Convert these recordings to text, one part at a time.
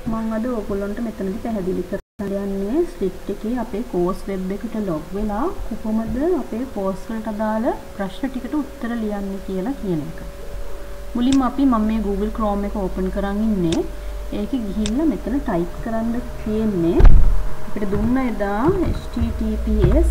මම අද ඔයගොල්ලන්ට මෙතනදී පැහැදිලි කරන්න යන්නේ ස්ලිට් එකේ අපේ කෝස් වෙබ් එකට ලොග් වෙලා කොහොමද අපේ කෝස් වලට අදාළ ප්‍රශ්න ටිකට උත්තර ලියන්නේ කියලා කියන එක. මුලින්ම මම මේ Google Chrome එක ඕපන් කරන් ඉන්නේ. ඒකේ ගිහිල්ලා මෙතන ටයිප් කරන්න තියෙන්නේ අපිට දුන්න එදා https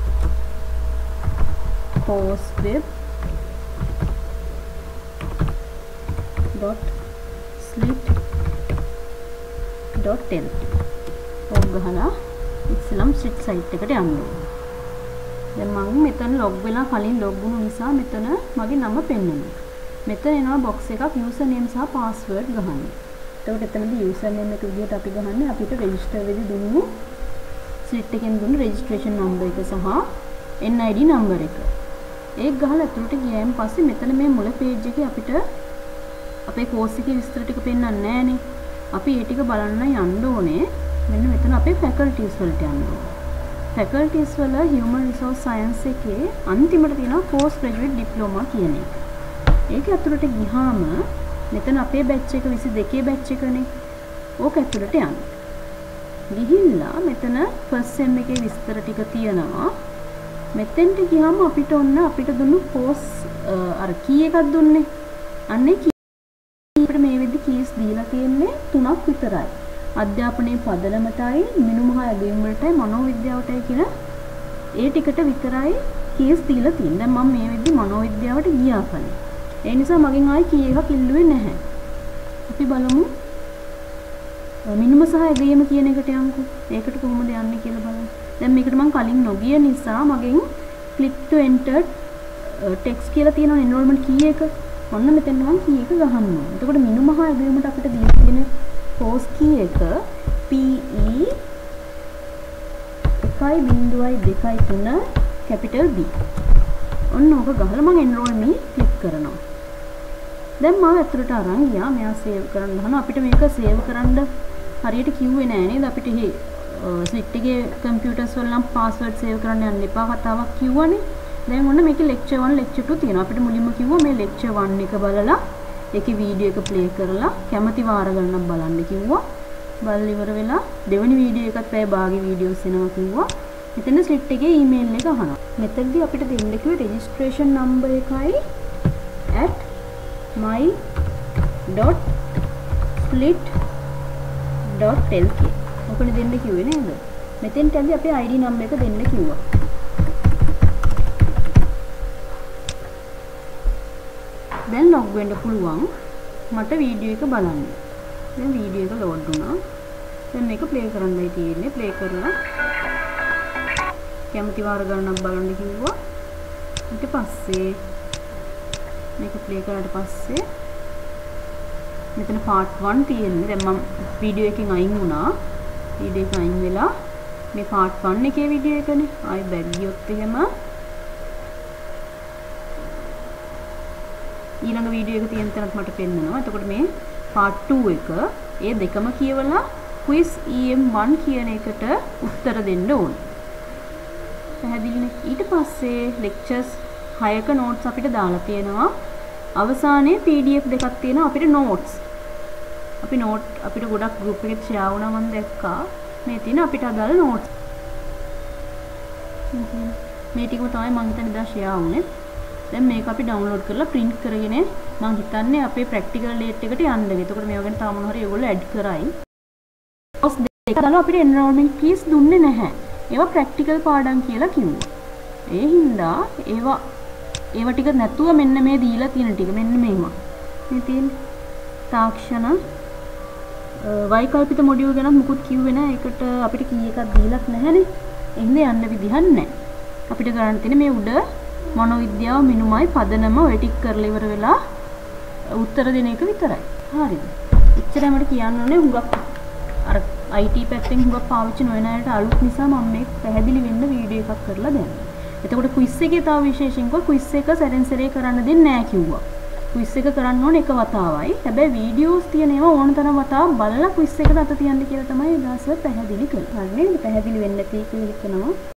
course.slit.lk ඔක් ගහලා ඉස්සලම් ස්ලිට් සයිට් එකට යන්න ඕනේ. දැන් මම මෙතන ලොග් වෙලා කලින් ලොග් වුණු නිසා මෙතන මගේ නම පෙන්වනවා. මෙතන එනවා box එකක් user name සහ password ගහන්න. එතකොට එතනදී user name එක විදිහට අපි ගහන්නේ අපිට register වෙදි දුන්නු ස්ලිට් එකෙන් දුන්නු registration number එක සහ NID number එක. ඒක ගහලා අතුලට ගියායින් පස්සේ මෙතන මේ මුල page එකේ අපිට අපේ course එකේ විස්තර ටික පෙන්වන්නේ නැහනේ. අපි ඒ ටික බලන්න යන්න ඕනේ. මෙන්න මෙතන අපේ faculties වලට යන්න ඕනේ. faculties වල human resource science එකේ අන්තිමට තියෙනවා post graduate diploma කියන එක. ඒක අතුලට ගියාම මෙතන අපේ batch එක 22 batch එකනේ. ඕක ඇතුළට යන්න. ගිහිල්ලා මෙතන first sem එකේ විස්තර ටික තියෙනවා. මෙතෙන්ට ගියාම අපිට ඔන්න අපිට දුන්නු course අර key එකක් දුන්නේ. අන්නේ key අපිට මේ විදිහ keys දීලා තියෙන්නේ 3ක් විතරයි. අධ්‍යාපනයේ පදනමටයි මිනුම හා ඇගීම් වලටයි මනෝවිද්‍යාවටයි කියන ඒ ටිකට විතරයි keys දීලා තියෙන්නේ. දැන් මම මේ විදිහ මනෝවිද්‍යාවට ගියා කලින්. ඒ නිසා මගෙන් ආයි key එකක් ඉල්ලුවේ නැහැ. අපි බලමු මිනුම සහ ඇගීම කියන එකට යමුකෝ. ඒකට කොහොමද යන්නේ කියලා බලමු. දැන් මේකට මම කලින් නොගිය නිසා මගෙන් click to enter text කියලා තියෙනවා enrollment key එක. ඔන්න මෙතන මම key එක ගහන්න ඕනේ. එතකොට මිනුම හා ඇගීමට අපිට දීලා තියෙන course key එක PE 1.2.3 capital B. ඔන්න ඕක ගහලා මම enroll me click කරනවා. දැන් මම ඇතුළට අරන් ගියා. මෙයා save කරන්න ගහනවා. අපිට මේක save කරන්න හරියට කිව්වේ නෑ නේද? අපිට මේ ස්ලිට් එකේ කම්පියුටර්ස් වල නම් password save කරන්න යන්න එපා කතාවක් කිව්වනේ. දැන් ඔන්න මේකේ lecture 1 lecture 2 තියෙනවා. අපිට මුලින්ම කිව්වා මේ lecture 1 එක බලලා ඒකේ වීඩියෝ එක play කරලා කැමති වාර ගණනක් බලන්න කිව්වා. බලලා ඉවර වෙලා දෙවෙනි වීඩියෝ එකත් පැය භාගේ වීඩියෝස් එනවා කිව්වා. මෙතන ස්ලිට් එකේ ඊමේල් එක අහනවා. මෙතනදී අපිට දෙන්න කිව්වේ registration number එකයි @my.slit.lk. ඔකනේ දෙන්න කිව්වේ නේද? මෙතෙන්ට ඇවිත් අපේ ID number එක දෙන්න කිව්වා. දැන් log වෙන්න පුළුවන්. මට වීඩියෝ එක බලන්න. දැන් වීඩියෝ එක load වුණා. දැන් මේක play කරන්නයි තියෙන්නේ. play කරලා කැමති වාර ගණනක් බලන්න කිව්වා. ඊට පස්සේ මේක play කරාට පස්සේ මෙතන part 1 තියෙන්නේ. දැන් මම වීඩියෝ එකෙන් අයින් වුණා. වීඩියෝ එක අයින් වෙලා මේ part 1 එකේ වීඩියෝ එකනේ. ආයි බැක් ගියොත් එහෙම ඊළඟ වීඩියෝ එක තියෙන තැනත් මට පෙන්නනවා. එතකොට මේ part 2 එක ඒ දෙකම කියවලා quiz EM1 කියන එකට උත්තර දෙන්න ඕනේ. පැහැදිලිනේ. ඊට පස්සේ lectures 6ක notes අපිට දාලා තියෙනවා. අවසානයේ PDF දෙකක් තියෙනවා අපිට notes. අපි note අපිට ගොඩක් group එකේ share වුණා මම දැක්කා. මේ තියෙන අපිට අදාළ notes. මේ ටිකම තමයි මම හිතන්නේ දැන් share වුනේ. දැන් මේක අපි download කරලා print කරගෙන මම හිතන්නේ අපේ practical date එකට යන්න. එතකොට මේවා ගැන තාම මොනවා හරි ඒගොල්ලෝ add කරයි. course දෙක දාලා අපිට enrollment fees දුන්නේ නැහැ. ඒවා practical පාඩම් කියලා කිව්වා. ඒ හින්දා ඒවා ටික නැතුව මෙන්න මේ දීලා තියෙන ටික මෙන්න මේවා. මේ තියෙන තාක්ෂණ වෛකල්පිත මොඩියුල් ගැන මුකුත් කිව්වේ නැහැ. ඒකට අපිට කී එකක් දීලත් නැහැනේ. එහෙනම් යන්න විදිහක් නැහැ. අපිට ගන්න තියෙන්නේ මේ උඩ මනෝවිද්‍යාව මිනුමයි පදනම ඔය ටික කරලා ඉවර වෙලා උත්තර දෙන එක විතරයි. හරිද? එච්චරයි මට කියන්න ඕනේ. හුඟක් අර IT පැත්තෙන් හුඟක් පාවිච්චි නොවන අයට අලුත් නිසා මම මේ පැහැදිලි වෙන්න වීඩියෝ එකක් කරලා දැම්මා. එතකොට quiz එකේ තව විශේෂයෙන් quiz එක සැරෙන් සැරේ කරන්න දෙන්නේ නැහැ කිව්වා. quiz එක කරන්න ඕනේ එක වතාවයි. හැබැයි වීඩියෝස් තියෙන ඒවා ඕන තරම් වතාවක් බලලා quiz එකට අත තියන්න කියලා තමයි දාස පැහැදිලි කළේ. හරි නේද? පැහැදිලි වෙන්න තියෙන්නේ කියලා හිතනවා.